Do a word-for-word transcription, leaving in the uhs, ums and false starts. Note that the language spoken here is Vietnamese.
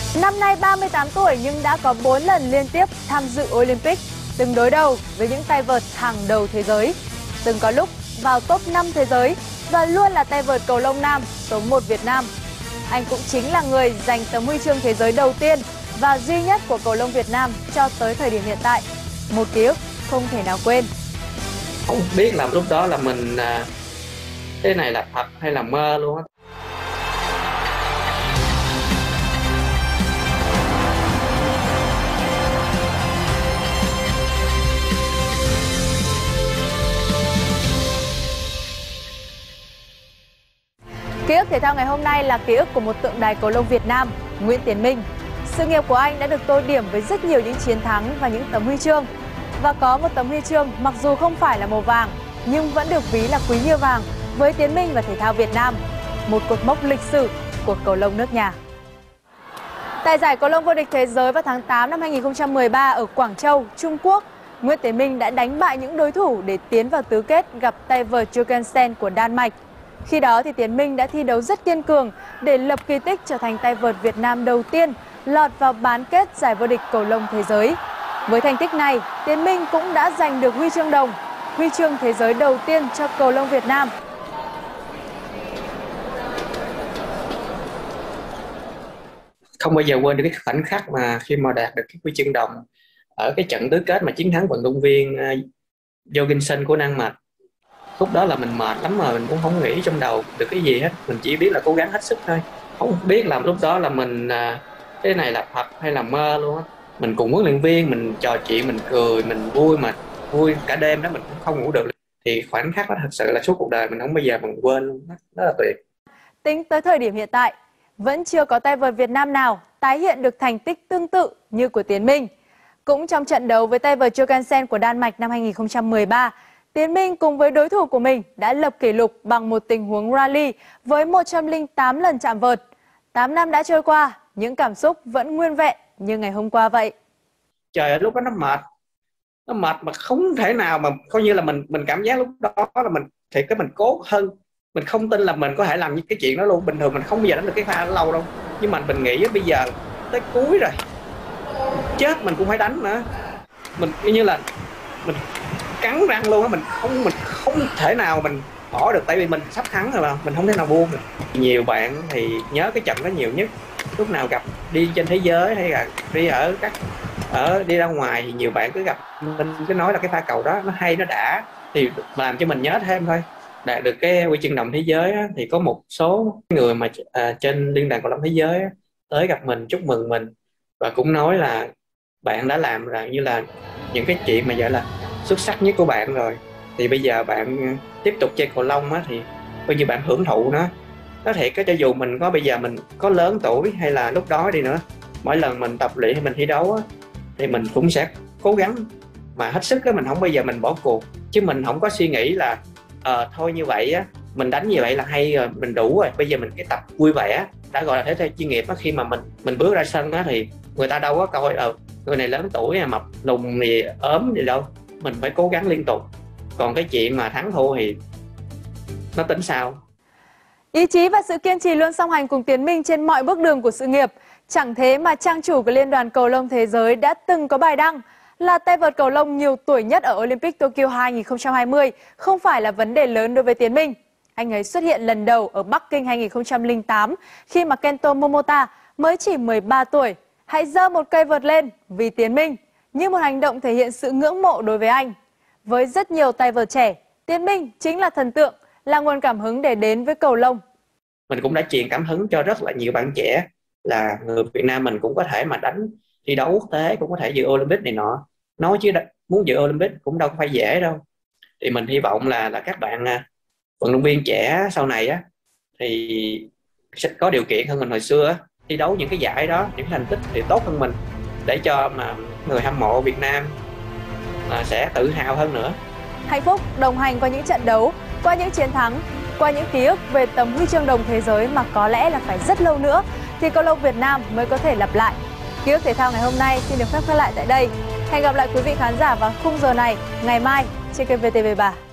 Năm nay ba mươi tám tuổi nhưng đã có bốn lần liên tiếp tham dự Olympic, từng đối đầu với những tay vợt hàng đầu thế giới, từng có lúc vào top năm thế giới và luôn là tay vợt cầu lông nam số một Việt Nam. Anh cũng chính là người giành tấm huy chương thế giới đầu tiên và duy nhất của cầu lông Việt Nam cho tới thời điểm hiện tại. Một ký ức không thể nào quên. Không biết là lúc đó là mình à, cái này là thật hay là mơ luôn á. Ký ức thể thao ngày hôm nay là ký ức của một tượng đài cầu lông Việt Nam, Nguyễn Tiến Minh. Sự nghiệp của anh đã được tô điểm với rất nhiều những chiến thắng và những tấm huy chương. Và có một tấm huy chương mặc dù không phải là màu vàng, nhưng vẫn được ví là quý như vàng với Tiến Minh và thể thao Việt Nam. Một cột mốc lịch sử của cầu lông nước nhà. Tại giải cầu lông vô địch thế giới vào tháng tám năm hai nghìn không trăm mười ba ở Quảng Châu, Trung Quốc, Nguyễn Tiến Minh đã đánh bại những đối thủ để tiến vào tứ kết gặp tay vợt Jorgensen của Đan Mạch. Khi đó thì Tiến Minh đã thi đấu rất kiên cường để lập kỳ tích trở thành tay vợt Việt Nam đầu tiên lọt vào bán kết giải vô địch cầu lông thế giới. Với thành tích này, Tiến Minh cũng đã giành được huy chương đồng, huy chương thế giới đầu tiên cho cầu lông Việt Nam. Không bao giờ quên được cái khoảnh khắc mà khi mà đạt được cái huy chương đồng ở cái trận tứ kết mà chiến thắng vận động viên uh, Jorgensen của Đan Mạch. Lúc đó là mình mệt lắm mà mình cũng không nghĩ trong đầu được cái gì hết, mình chỉ biết là cố gắng hết sức thôi. Không biết là lúc đó là mình uh, cái này là thật hay là mơ luôn á. Mình cùng huấn luyện viên mình trò chuyện, mình cười, mình vui mà vui cả đêm đó, mình cũng không ngủ được. Thì khoảnh khắc đó thật sự là suốt cuộc đời mình không bao giờ mình quên luôn, rất là tuyệt. Tính tới thời điểm hiện tại, vẫn chưa có tay vợt Việt Nam nào tái hiện được thành tích tương tự như của Tiến Minh. Cũng trong trận đấu với tay vợt Jorgensen của Đan Mạch năm hai nghìn không trăm mười ba, Tiến Minh cùng với đối thủ của mình đã lập kỷ lục bằng một tình huống rally với một trăm lẻ tám lần chạm vợt. tám năm đã trôi qua, những cảm xúc vẫn nguyên vẹn như ngày hôm qua vậy. Trời ơi, lúc đó nó mệt. Nó mệt mà không thể nào mà coi như là mình mình cảm giác lúc đó là mình thì cái mình cố hơn. Mình không tin là mình có thể làm những cái chuyện đó luôn. Bình thường mình không bao giờ đánh được cái pha đó lâu đâu. Nhưng mà mình nghĩ bây giờ tới cuối rồi, chết mình cũng phải đánh nữa. Mình như là mình cắn răng luôn á, mình không mình không thể nào mình bỏ được, tại vì mình sắp thắng rồi mà mình không thể nào buông được. Nhiều bạn thì nhớ cái trận đó nhiều nhất, lúc nào gặp đi trên thế giới hay là đi ở các ở đi ra ngoài thì nhiều bạn cứ gặp mình cứ nói là cái pha cầu đó nó hay, nó đã, thì làm cho mình nhớ thêm thôi. Đạt được cái huy chương đồng thế giới á, thì có một số người mà à, trên liên đoàn cầu lông thế giới á, tới gặp mình chúc mừng mình và cũng nói là bạn đã làm là như là những cái chuyện mà gọi là xuất sắc nhất của bạn rồi, thì bây giờ bạn tiếp tục chơi cầu lông á, thì coi như bạn hưởng thụ nó. Có thể cái cho dù mình có bây giờ mình có lớn tuổi hay là lúc đó đi nữa, mỗi lần mình tập luyện hay mình thi đấu á, thì mình cũng sẽ cố gắng mà hết sức á, mình không bao giờ mình bỏ cuộc, chứ mình không có suy nghĩ là ờ thôi như vậy á, mình đánh như vậy là hay rồi, mình đủ rồi, bây giờ mình cái tập vui vẻ đã gọi là thể thao chuyên nghiệp á. Khi mà mình mình bước ra sân á thì người ta đâu có coi ờ người này lớn tuổi mập lùn gì ốm gì đâu, mình phải cố gắng liên tục, còn cái chuyện mà thắng thua thì nó tính sao. Ý chí và sự kiên trì luôn song hành cùng Tiến Minh trên mọi bước đường của sự nghiệp. Chẳng thế mà trang chủ của Liên đoàn Cầu lông Thế giới đã từng có bài đăng là tay vợt cầu lông nhiều tuổi nhất ở Olympic Tokyo hai nghìn không trăm hai mươi không phải là vấn đề lớn đối với Tiến Minh. Anh ấy xuất hiện lần đầu ở Bắc Kinh hai nghìn không trăm lẻ tám khi mà Kento Momota mới chỉ mười ba tuổi. Hãy giơ một cây vợt lên vì Tiến Minh, như một hành động thể hiện sự ngưỡng mộ đối với anh. Với rất nhiều tay vợt trẻ, Tiến Minh chính là thần tượng, là nguồn cảm hứng để đến với cầu lông. Mình cũng đã truyền cảm hứng cho rất là nhiều bạn trẻ là người Việt Nam mình cũng có thể mà đánh thi đấu quốc tế, cũng có thể dự Olympic này nọ. Nói chứ muốn dự Olympic cũng đâu phải dễ đâu. Thì mình hy vọng là là các bạn vận động viên trẻ sau này á thì sẽ có điều kiện hơn mình hồi xưa á, thi đấu những cái giải đó, những thành tích thì tốt hơn mình, để cho mà người hâm mộ Việt Nam mà sẽ tự hào hơn nữa. Hạnh phúc đồng hành qua những trận đấu, qua những chiến thắng, qua những ký ức về tấm huy chương đồng thế giới mà có lẽ là phải rất lâu nữa thì cầu lông Việt Nam mới có thể lặp lại. Ký ức thể thao ngày hôm nay xin được phép khép lại tại đây. Hẹn gặp lại quý vị khán giả vào khung giờ này ngày mai trên kênh vê tê vê ba.